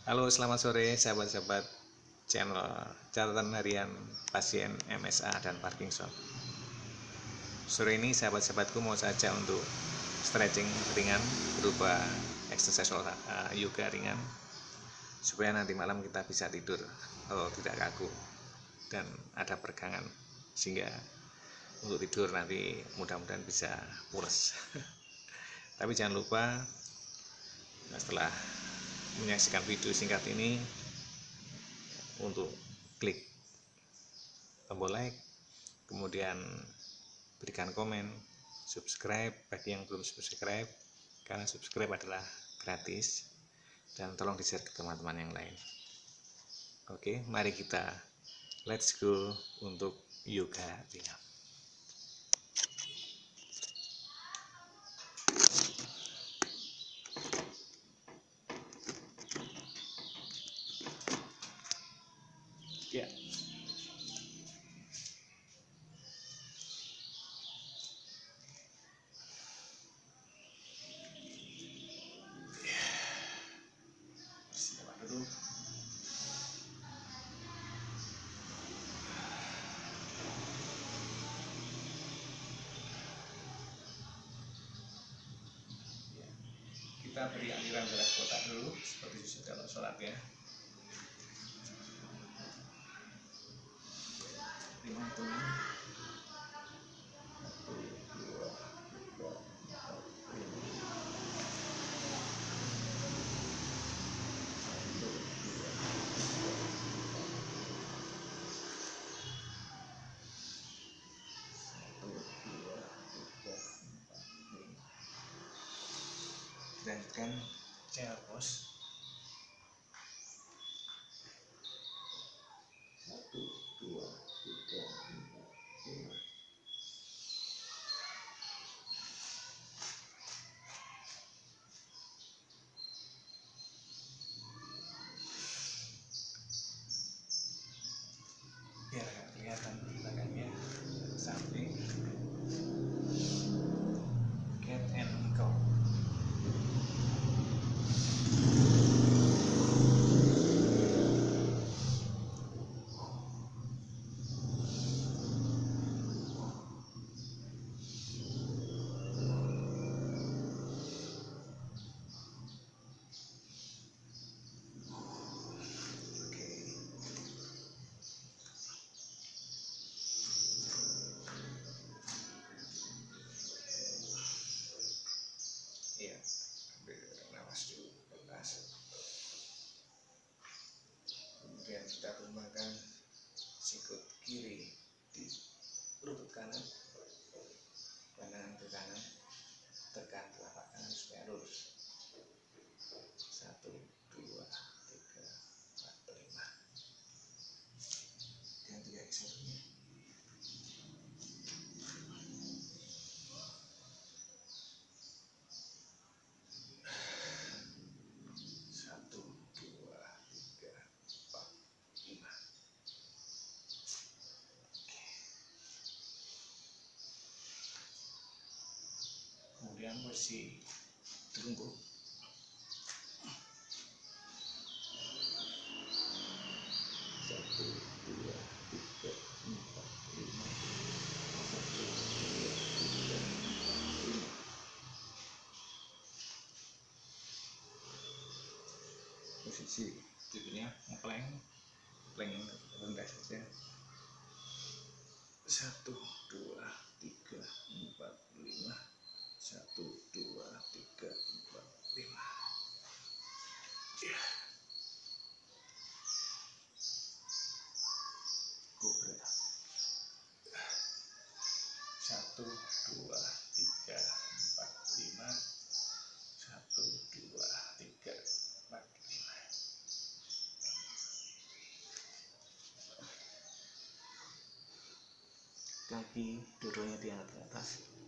Halo, selamat sore sahabat-sahabat channel catatan harian pasien MSA dan Parkinson. Sore ini sahabat-sahabatku mau saja untuk stretching ringan berupa exercise yoga ringan supaya nanti malam kita bisa tidur tidak kaku dan ada peregangan, sehingga untuk tidur nanti mudah-mudahan bisa pules. Tapi jangan lupa setelah menyaksikan video singkat ini untuk klik tombol like, kemudian berikan komen, subscribe bagi yang belum subscribe, karena subscribe adalah gratis, dan tolong di-share ke teman-teman yang lain. Oke, mari kita let's go untuk yoga ringan. Ya. Silakan duduk. Ya. Kita beri aliran darah ke otak dulu seperti dalam sholat ya. 5 hitungan. 1, 2, 3, 4, 5. Lanjutkan chair pose. 1, 2, 3, 4, 5. Biar agak kelihatan belakangnya, samping. Cat and go. Iya, ambil nafas dulu, lepas. Kemudian kita tumbangkan sikut kiri di lutut kanan, kanan ke kanan, tekan telapak kanan supaya lurus. 1, 2, 3, 4, 5. Ganti kaki satunya. 1, 2, 3, 4, 5. Kemudian posisi terungkuk. 1, 2, 3, 4, 5. 1, 2, 3, 4, 5. Posisi duduknya plank rendah saja. 1, 2, 3, 4, 5. 1, 2, 3, 4, 5. Ya. Kobra. 1, 2, 3, 4, 5. 1, 2, 3, 4, 5. Kaki dua-duanya diangkat ke atas.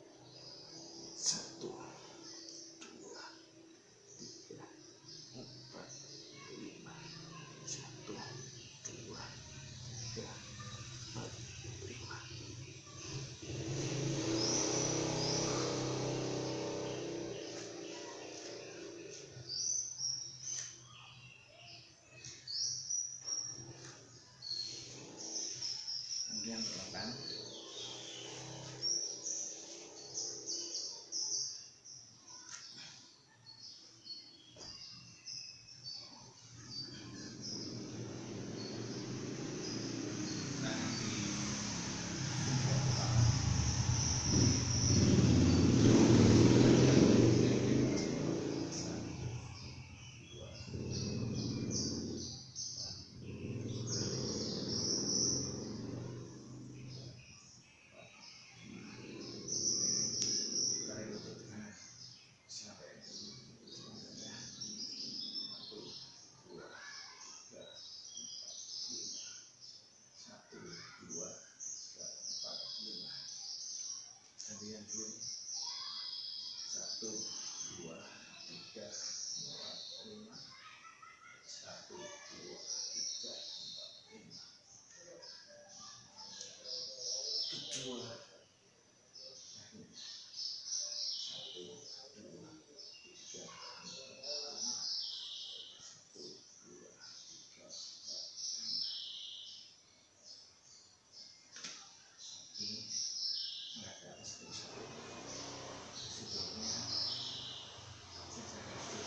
1, 2, 3, 4, 5. 1, 2, 3, 4, 5. begini. 1, 2, 3, 4, 5. 1, 2, 3, 4, 5. Kedua. 1, 2, 3, 4, 5. 1, 2, 3, 4, 5. Ini nggak ada satu. Sebelumnya saya kasih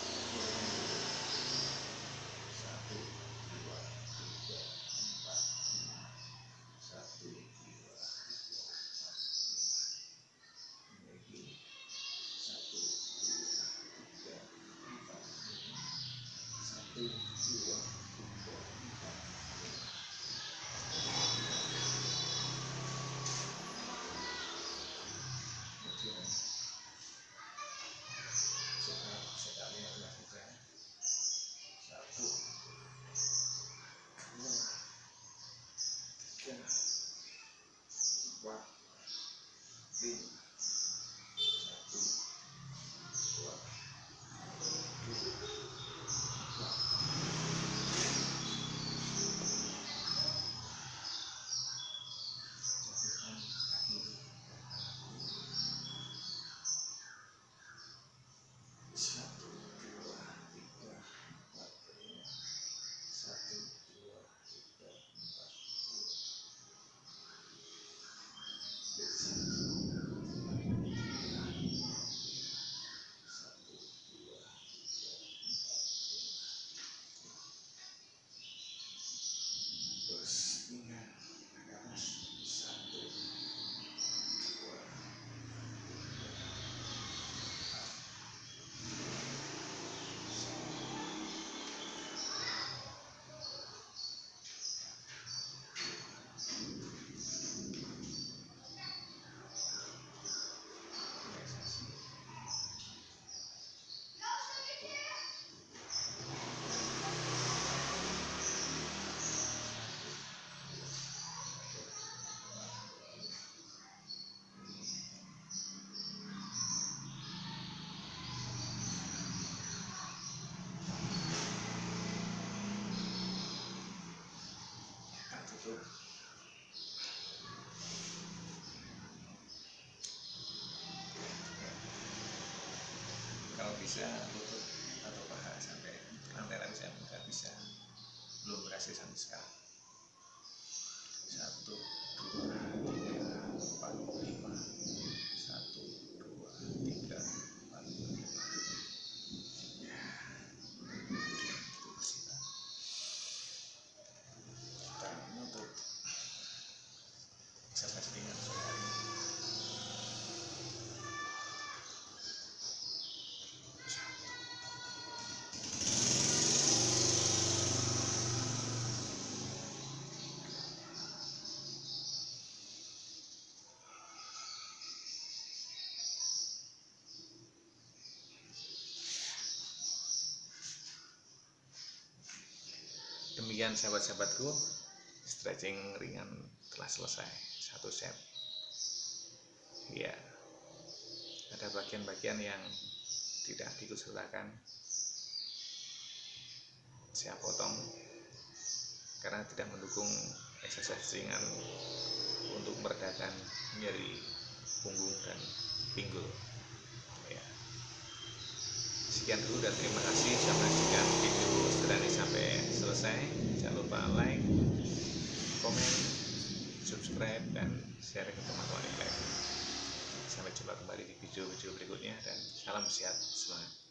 1, 2, 3, 4, 5. 1, 2, 3, 4, 5. Lagi 1, 2, 3, 4, 5. 1, 2, 3, 4, 5. Kemudian sekali saja. 1, 2, 3, 4, 5. 1, 2, 3, 4. Jatuhkan kaki. 1, 2, 3, 4, 5. 1, 2, 3, 4, 5. Bisa. 1, 2, 3, 4, 5. Terus ingat ke atas. 1, 2, tutup. Kalau bisa tutup atau paha sampai lantai jam nggak bisa, belum berhasil sampai sekarang. 1, 2, 3, 4, 5. 1, 2, 3, 4, 5. Ya, itu bersihkan. Kita menutup exercise ringan sore hari ini. Demikian sahabat-sahabatku, stretching ringan telah selesai, 1 set. Ya, ada bagian-bagian yang tidak diikutsertakan, saya potong karena tidak mendukung exercise ringan untuk meredakan nyeri punggung dan pinggul. Ya. Sekian dulu dan terima kasih sudah menyaksikan video setelah ini sampai selesai. Jangan lupa like, komen, subscribe, dan share ke teman-teman yang lain. Sampai jumpa kembali di video-video berikutnya dan salam sehat semangat.